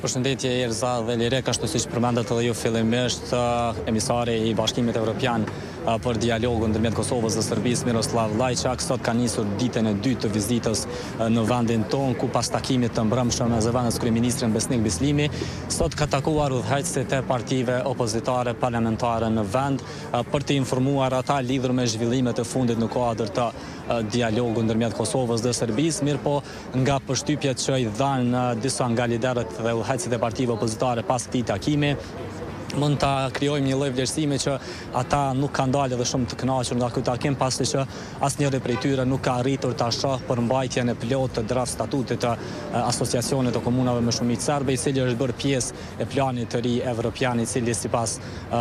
Përshëndetje Erza dhe Lirek, ashtu siç përmendet edhe ju fillimisht, emisari I Bashkimit Evropian për dialogun ndërmjet Kosovës dhe Serbisë, Miroslav Lajçak, sot ka nisur ditën e dytë të vizitës në vendin tonë, ku pas takimit të mbrëmshëm me zëvendës kryeministrin Besnik Bislimi, sot ka takuar udhëheqësit e partive opozitare parlamentare në vend për të informuar ata lidhur me zhvillimet e fundit në kuadër të dialogu ndërmjet Kosovës dhe Serbisë, mirë po nga përshtypjet që I dhanë disa nga liderët dhe udhëheqësit e partive opozitare pas këtij takimi, mund ta krijojmë një lloj vlerësimi që ata nuk kanë dalë edhe shumë të kënaqur nga ky takim, pasi që asnjëri prej tyre nuk ka arritur ta shohë përmbajtjen e plotë të draft statutit të asociacionit të komunave me shumicë serbe, I cili është bërë pjesë e planit të ri evropian, I cili sipas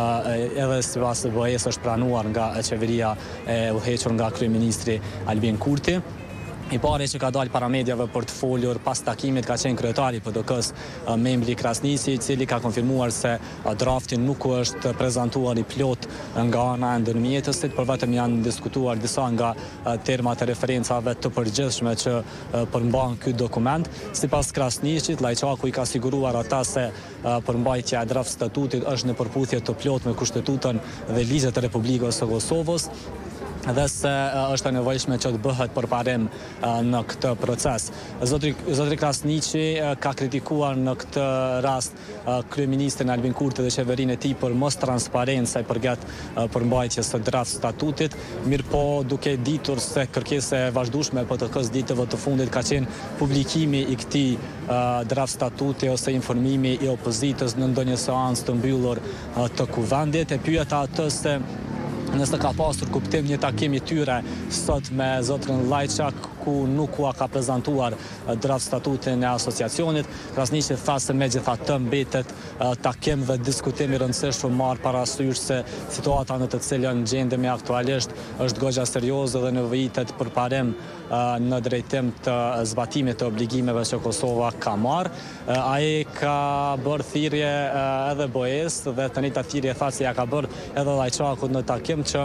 BE-s është pranuar nga qeveria e udhëhequr nga kryeministri Albin Kurti. I pari që ka dalë para medjave për të folur pas takimit ka qenë kryetari PDK-s Memli Krasnisi, I cili ka konfirmuar se drafti nuk është prezantuar I plot nga ana e ndërmjetësit, por vetëm janë diskutuar disa nga termat e referencave të përgjithshme që përmban ky dokument. Sipas Krasnisit, Lajçaku I ka siguruar ata se përmbajtja e draft statutit është në përputhje të plot me Kushtetutën dhe ligjet e Republikës së Kosovës, dhe se është e nevojshme që të bëhet përparim në këtë proces. Zotri Krasniqi ka kritikuar në këtë rast kryeministrin Albin Kurti dhe qeverinë e tij për mos transparencë sa I përket përmbajtjes së draft statutit, mirë po duke ditur se kërkesa e vazhdueshme e PDK-s ditëve të fundit ka qenë publikimi I këtij draft statuti ose informimi I opozitës në ndonjë seancë të mbyllur të kuvendit, e pyeta atë se nëse ka pasur kuptim një takim I tyre sot me zotrin Lajçak, ku nuk ua ka prezantuar draft statutin e asociacionit. Krasniqi tha se megjithatë mbetet takim dhe diskutim I rëndësishëm marrë parasysh se situata në të cilën gjendemi aktualisht është goxha serioze dhe nevojitet përparim në drejtim të zbatimit të obligimeve që Kosova ka marrë. Ai ka bërë thirrje edhe BE-s dhe të njëjta thirrje tha se ja ka bërë edhe Lajçakut në takim që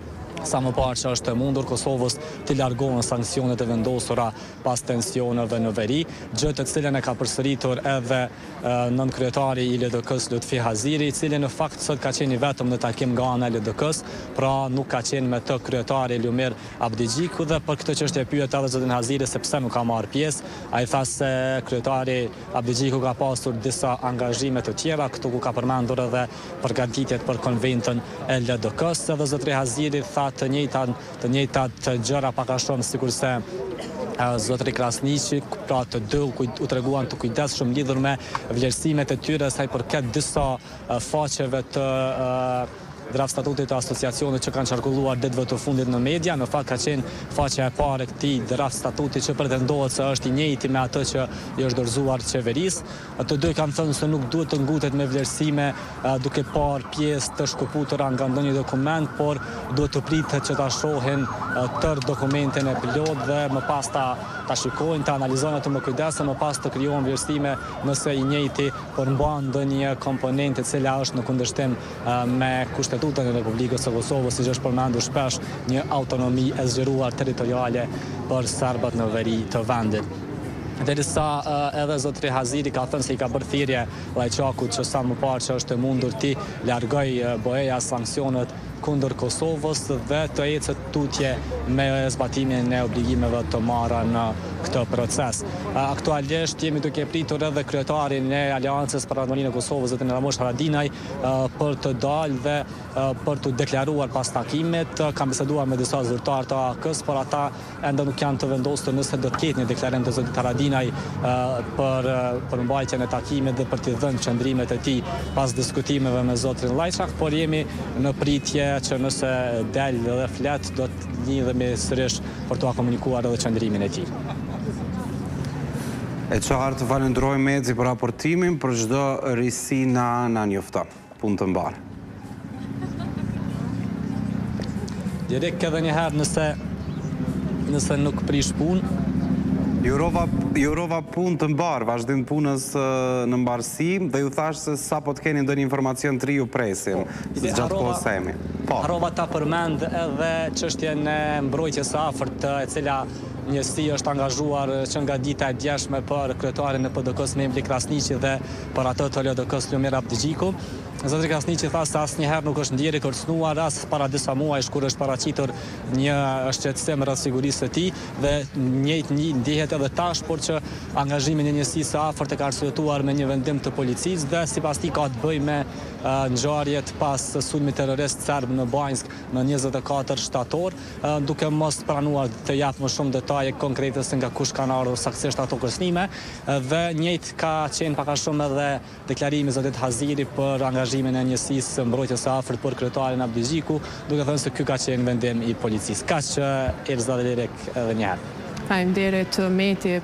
sa më parë që është e mundur Kosovës të largohen sanksionet e vendosura pas tensioneve në veri, gjë të cilën e ka përsëritur edhe nënkryetari I LDK-s Lutfi Haziri, I cili në fakt sot ka qenë I vetëm në takim nga ana e LDK-s, pra nuk ka qenë me të kryetari Lumir Abdigjiku, dhe për këtë çështje pyet edhe zotin Haziri se pse nuk ka marrë pjesë. Ai tha se kryetari Abdigjiku ka pasur disa angazhime të tjera, këtu ku ka përmendur edhe përgatitjet për konventën e LDK-s, edhe zotri Haziri tha të njëjtat gjëra pak a shumë sikurse zotri Krasniqi, pra të dy u treguan të kujdesshëm lidhur me vlerësimet e tyre sa I përket disa faqeve të draft statutit të asociacionit që kanë qarkulluar ditëve të fundit në media. Në fakt ka qenë faqja e parë e këtij draft statuti që pretendohet se është I njëjti me atë që I është dorëzuar qeverisë. Të dy kanë thënë se nuk duhet të ngutet me vlerësime duke parë pjesë të shkëputura nga ndonjë dokument, por duhet të pritet që ta shohin tërë dokumentin e plot dhe më pas ta shikojnë, ta analizojnë atë më kujdesshëm, më pas të krijohen vlerësime nëse I njëjti përmban ndonjë komponente e cila është në kundërshtim me Kushtetutën e Republikës së Kosovës, siç është përmendur shpesh një autonomi e zgjeruar territoriale për serbët në veri të vendit. Derisa edhe zotri Haziri ka thënë se I ka bërë thirrje Lajçakut që sa më parë që është e mundur ti largoj BE-ja sanksionet kundër Kosovës dhe të ecet tutje me zbatimin e obligimeve të marra në këtë proces. Aktualisht jemi duke pritur edhe kryetarin e Aleancës për Autonominë e Kosovës, zotin Ramush Haradinaj, për të dalë dhe për të deklaruar pas takimit. Kam biseduar me disa zyrtar të AK-s, por ata ende nuk janë të vendosur nëse do të ketë një deklarim të zotit Haradinaj për mbajtjen e takimit dhe për t'i dhënë qëndrimet e tij pas diskutimeve me zotrin Lajçak, por jemi në pritje që nëse del dhe flet do të lidhemi sërish për t'u komunikuar edhe qëndrimin e tij. E qartë falenderoj mezi për raportimin, për çdo risi na njofton. Punë të mbarë. Direkt edhe një herë nëse nuk prish punë. Jurova punë të mbarë, vazhdim punës në mbarësi, dhe ju thash se sa po të keni ndonjë informacion të ri ju presim, se gjatë kohës semi. Harova ta përmend edhe çështjen e mbrojtjes së afërt, e cila njësi është angazhuar që nga dita e djeshme për kryetarin e PDK-s Membri Krasniqi dhe për atë të LDK-s Lumir Abdixhiku. Zotri Krasniqi tha se asnjëherë nuk është ndjerë kërcënuar as para disa muajsh kur është paraqitur një shqetësim rreth sigurisë së tij dhe njëjtë ndihet edhe tash, por që angazhimi i njësisë së afërt e ka arsyetuar me një vendim të policisë dhe sipas tij ka të bëjë me ngjarjet pas sulmit terrorist serb në Banjsk në 24 shtator, duke mos pranuar të jap më shumë detaje konkrete se nga kush kanë ardhur saktësisht ato kërcënime, dhe njëjtë ka qenë pak a shumë edhe deklarimi i zotit Haziri për angazhimin e njësisë së mbrojtjes së afërt për kryetarin Abdixhiku, duke thënë se ky ka qenë vendim i policisë. Kaq që Erza Lirek edhe një herë. Faleminderit Meti